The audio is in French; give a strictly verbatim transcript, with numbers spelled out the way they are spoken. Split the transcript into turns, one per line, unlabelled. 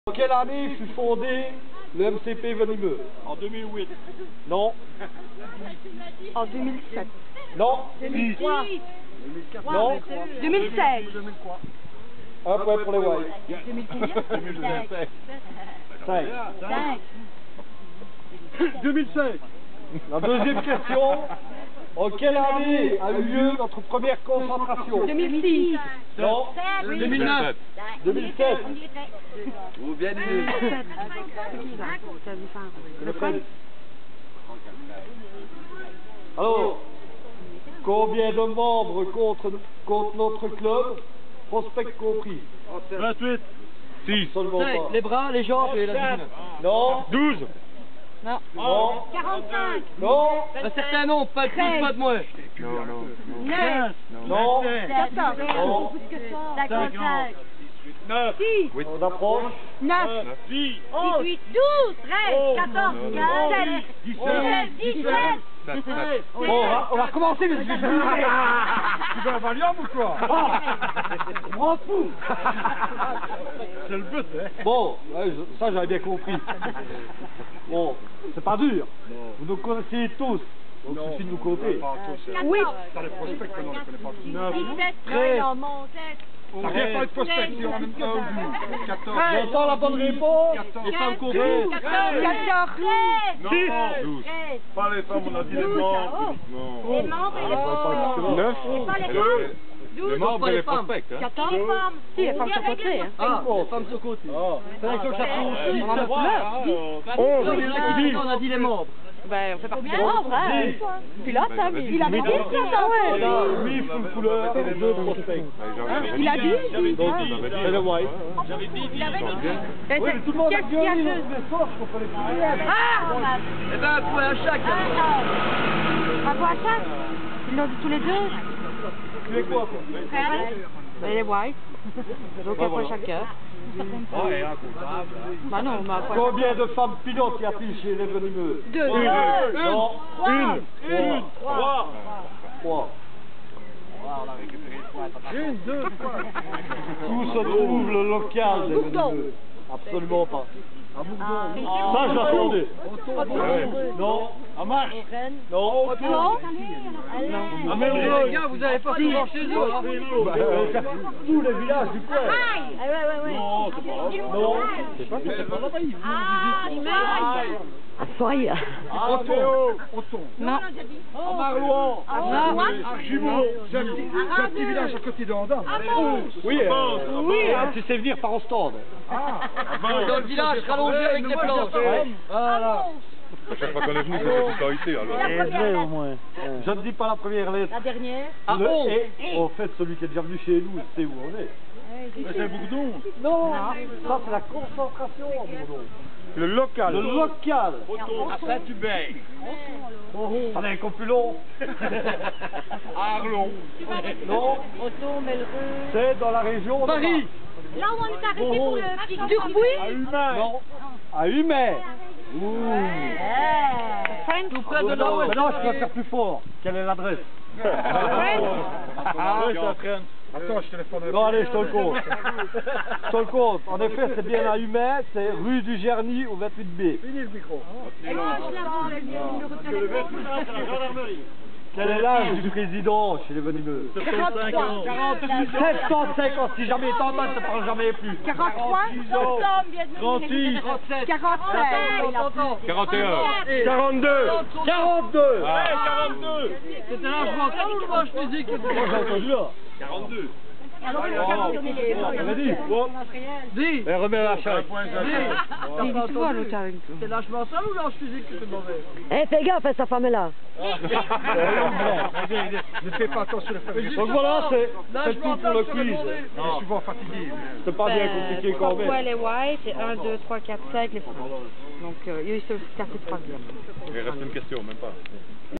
En quelle année fut fondé le M C P Venimeux?
En deux mille huit.
Non.
En deux mille sept.
Non.
deux mille trois.
Non.
deux mille seize.
Un point pour les Whites.
deux mille combien?
Cinq.
cinq.
deux mille cinq. La deuxième question. En quelle année a eu lieu notre première concentration?
deux mille six.
Non.
deux mille neuf.
deux mille sept.
Ou bien nul.
Le fait. Alors, combien de membres contre, contre notre club, prospect compris?
vingt-huit.
six. Absolument pas.
Les bras, les jambes et la cuisine.
Non.
douze.
Non.
Non.
quarante-cinq.
Non.
Un certain nombre, pas de plus, pas de moins.
Non, non.
neuf.
Non.
quatorze.
Non.
cinquante-cinq.
neuf.
six.
On approche.
neuf.
dix.
dix-huit. douze. treize. quatorze. quinze. dix-sept. dix-sept.
Bon, on va, on va recommencer, mais je vais brûler.
Tu veux un Valium ou quoi?
Je m'en fous.
C'est le but, hein?
Bon, ouais, je- ça j'avais bien compris. Bon, c'est pas dur. Vous nous connaissez tous. Donc il suffit de nous compter.
Oui.
T'as les prospects que l'on ne connaît pas tous.
dix-sept.
treize.
Non, mon tête.
Ça vient pas de prospection en même temps. quatorze.
J'entends la bonne réponse.
Les femmes
quatorze.
comprises.
quatorze. treize.
douze.
treize.
Pas les femmes, on a dit les membres. Non.
Les membres et les femmes.
Neuf.
Et pas les femmes. douze.
membres et les prospects.
quatorze. Les femmes. Si, les femmes sont côté.
Ah, les femmes sur côté. C'est avec le chapeau.
On en a couleur.
onze. On a dit les membres.
Ben, on fait partie des membres, hein. Puis là, ça, il a dit ça,
On
ouais.
a huit full couleurs et deux prospects.
Il a dit.
Donc, c'est le white.
Il avait dit.
Oui, mais tout le monde a gagné le message qu'on fallait plus.
Ah!
Eh ben, un point à chaque.
Bravo à chaque. Ils l'ont dit tous les deux.
Tu es quoi, quoi?
Ben, les whites. Donc, un point chacun. Bah non, mais un point.
Combien de femmes pilotes y a-t-il chez les venimeux?
Deux.
Non.
Une.
Une.
Trois.
Trois.
Une, deux, trois.
Où se trouve le local des venimeux? Absolument pas. Ça, je l'attendais. Non.
En marche.
Non.
Non.
À
Les gars, vous avez pas souvent chez eux. hein.
Bah, euh, tous les villages du coin.
Ah ouais, ouais, ouais.
Non, c'est pas
Non.
Ah, il meurt. Soyez.
Ah, Théo.
Non.
À Marlouan.
Non.
Argimont. C'est un petit c'est un petit village à côté de Andam.
Oui, euh, oui, tu sais venir par en stand.
Dans le village, rallongé avec les planches.
Voilà.
Chaque fois qu'on est venu, c'est tout arrêté alors.
au moins. Je ne dis pas la première lettre.
La dernière.
Ah,
Le
onze.
et, au fait, celui qui est déjà venu chez nous, il sait où on est.
C'est Bourdon.
Non, ça c'est la concentration, Bourdon.
Le local.
Le local.
Après, tu baignes.
Ça n'est encore plus long.
Arlon.
Non,
Auto, Melreux.
c'est dans la région de
Paris.
Là où on est arrêté pour le petit Durbuy.
Humain.
Non, à Humer.
Tout près de
Non,
là où
mais non, je peux faire plus fort. Quelle est l'adresse?
Ah, ouais, ça traîne. Attends, je téléphone.
Non, allez, je te le compte. Je te le compte. En effet, c'est bien à Humer, c'est rue du Gerny au vingt-huit B.
Fini le micro.
Et moi, je l'avance le numéro de téléphone.
Quel est l'âge du président chez les venimeux?
quarante-cinq ans.
soixante-cinq ans, si jamais t'entends, ça ne parle jamais plus.
quarante-trois.
trente-six.
quarante-sept.
quarante et un.
quarante-deux. quarante-deux.
quarante-deux.
C'était là, je m'entends ou le manche physique?
Moi j'ai entendu là.
quarante-deux.
Alors, il a tourné les
On avait dit.
Dis.
Mais remets la chaîne.
C'est l'âge mental ou l'âge physique que tu demandais?
Eh, fais gaffe à sa femme est là.
Ne fais pas attention aux femmes.
Donc voilà, c'est c'est tout pour le quiz.
Je suis souvent fatigué.
C'est pas bien compliqué quand
Pourquoi
même.
les whites et un, deux, trois, quatre, cinq les femmes. Donc, euh, il y a eu ce café troisième.
Il reste une question, même pas.